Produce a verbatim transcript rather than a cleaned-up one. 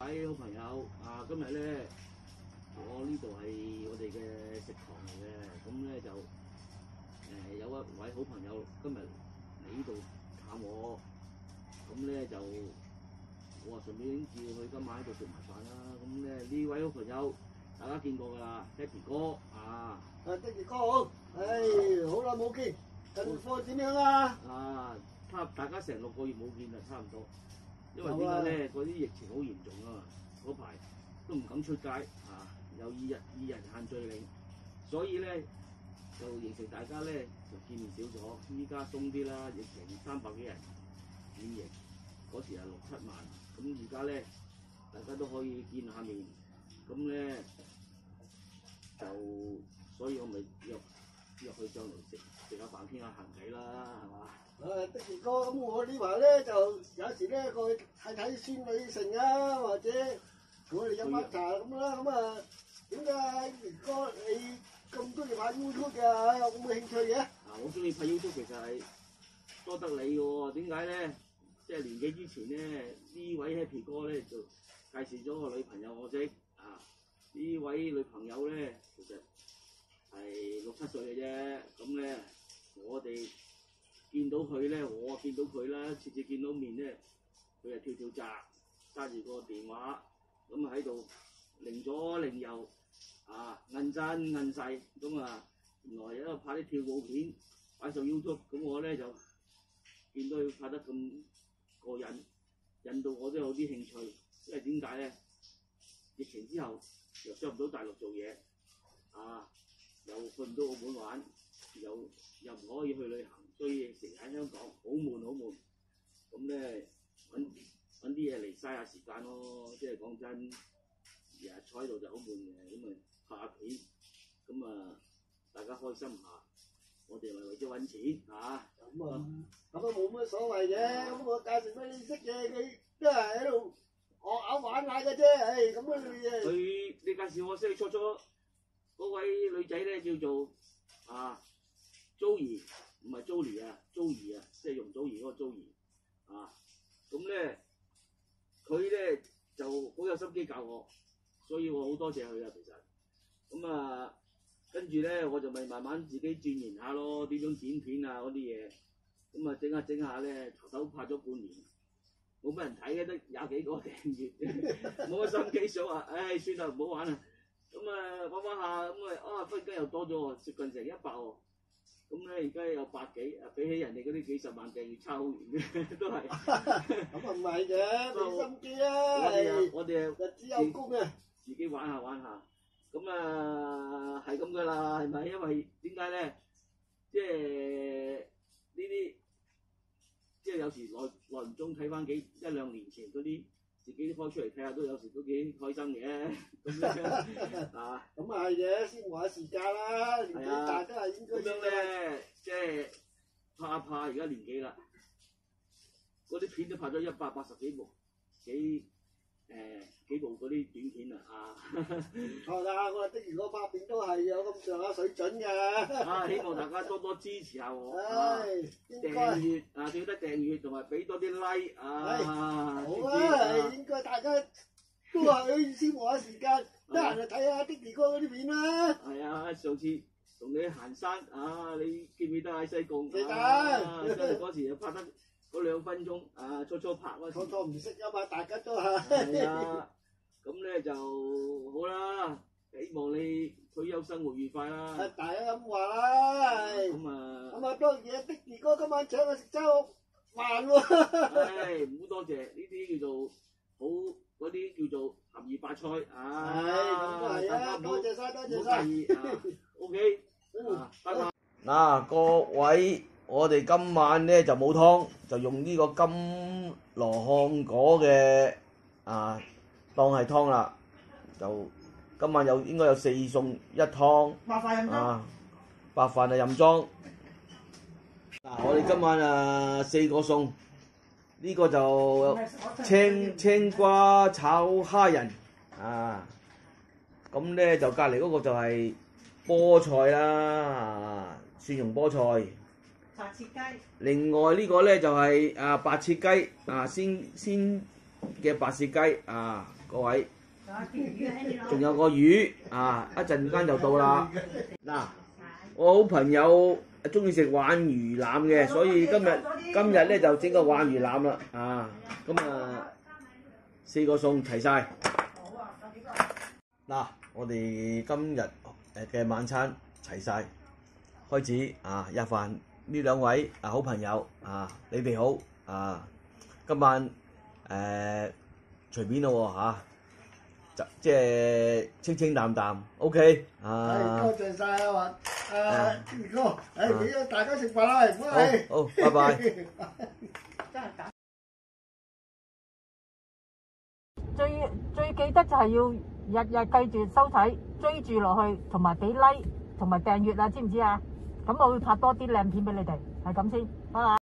位好朋友啊，今日咧我呢度係我哋嘅食堂嚟嘅，咁咧就誒、呃、有一位好朋友今日嚟呢度探我，咁咧就我話順便叫佢今晚喺度食埋飯啦。咁咧呢位好朋友大家見過㗎啦 ，Happy 哥啊， 啊 Happy 哥好，唉好耐冇見，近況點樣啊？ 啊，差大家成六個月冇見啦，差唔多。因為點解咧？嗰啲疫情好嚴重啊嘛，嗰排都唔敢出街啊，有二日二日限聚令，所以咧就形成大家咧就見面少咗。依家鬆啲啦，疫情三百幾人染疫，嗰時係六七萬，咁而家咧大家都可以見下面，咁咧就所以我咪約約佢上嚟食食下飯傾下閒偈啦，係嘛？ 啊 Happy 哥，咁我呢排咧就有時咧過去睇睇孫女城啊，或者同我哋飲下茶咁啦。咁啊點解 Happy 哥你咁中意拍 YouTube 嘅？有冇興趣嘅？ 啊，我中意拍 YouTube 其實係多得你嘅喎，點解咧？即係年幾之前咧，呢位 Happy 哥咧就介紹咗個女朋友我識啊。呢位女朋友咧其實係六七歲嘅啫，咁咧我哋見到佢咧，我見到佢啦，次次見到面咧，佢係跳跳紮，揸住個電話，咁喺度擰左擰右，啊，摁真摁細，咁啊，原來喺度拍啲跳舞片擺上 YouTube，咁我咧就見到佢拍得咁過癮，引到我都有啲興趣，因為點解咧？疫情之後又上唔到大陸做嘢，啊，又去唔到澳門玩，又又唔可以去旅行。所以成日喺香港好悶好悶，咁咧揾揾啲嘢嚟嘥下時間咯。即係講真，日日坐喺度就好悶嘅，咁啊拍下片，咁啊大家開心下，我哋咪為咗揾錢嚇。 咁啊咁啊冇乜所謂嘅，咁我介紹俾你識嘅，佢都係喺度學下玩下嘅啫。唉，咁啊你誒佢你介紹我識初初嗰位女仔咧叫做啊 Joey。唔係 Joey 啊 ，Joey 啊，即係用 Joey 嗰個 Joey 啊，咁咧佢咧就好有心機教我，所以我好多謝佢啊，其實，咁啊跟住咧我就咪慢慢自己鑽研下咯，點樣剪片啊嗰啲嘢，咁啊整下整下咧，頭頭拍咗半年，冇乜人睇嘅，得廿幾個訂閱，冇乜心機想話，唉、哎、算啦唔好玩啦，咁啊玩玩下，咁啊啊忽然間又多咗喎，接近成一百喎。咁咧而家有百幾，啊比起人哋嗰啲幾十萬訂閱差好遠嘅，都係。 咁啊唔係嘅，俾心機啊！ 我哋啊，我哋日子有功啊！ 自己玩下玩下，咁啊係咁噶啦，係咪？因為點解咧？即係呢啲，即係有時耐耐唔中睇翻幾一兩年前嗰啲，自己開出嚟睇下都有時都幾開心嘅。咁樣啊， 咁啊係嘅，先玩下時間啦，年紀大都係應該。 咁樣咧，即係拍下拍，而家年紀啦，嗰啲片都拍咗一百八十幾部，幾誒幾部嗰啲短片啊，啊！ 錯啦，我的如果拍片都係有咁上下水準嘅。 啊，希望大家多多支持下我， 唉，應該訂閱啊，記得訂閱同埋俾多啲 like 啊， 好啊，應該大家都係先玩下時間，得閒就睇下的如哥嗰啲片啦。 係啊，上次同你行山啊，你記唔記得喺西貢？ 記得。 啊，真係嗰時就拍得嗰兩分鐘啊，初初拍嗰時。 初初唔識啊嘛，大家都係。 係啊，咁咧就好啦，希望你退休生活愉快啦。 大家咁話啦。 咁啊。 咁啊，當然的如哥今晚請我食周飯喎。 唉，唔好多謝，呢啲叫做好嗰啲叫做鹹魚白菜啊。 係，咁都係啊，多謝晒，多謝晒。 唔好介意啊 ，OK，啊，拜拜。嗱，各位，我哋今晚咧就冇湯，就用呢個金羅漢果嘅啊當係湯啦。就今晚有應該有四餸一湯。 白飯飲湯。啊， 白飯啊任裝。嗱，我哋今晚啊四個餸。呢個就青青瓜炒蝦仁啊，咁咧就隔離嗰個就係菠菜啦，啊蒜蓉菠菜。 白切雞。 另外呢個咧就係啊白切雞啊鮮鮮嘅白切雞啊， 各位。仲有個魚啊！一陣間就到啦。嗱，我好朋友中意食皖魚腩嘅，所以今日今日咧就整個皖魚腩啦。啊，咁啊四個餸齊晒。嗱，我哋今日誒嘅晚餐齊晒，開始啊入飯。呢兩位啊好朋友啊，你哋好啊！今晚誒隨便咯喎嚇。即係清清淡淡 ，OK 啊！ 多謝晒啊，華誒傑哥，誒俾咗大家食飯啦，唔該。 好，好，拜拜。 最最記得就係要日日記住收睇，追住落去，同埋俾 like，同埋訂閱啊，知唔知啊？咁我會拍多啲靚片俾你哋，係咁先，拜拜。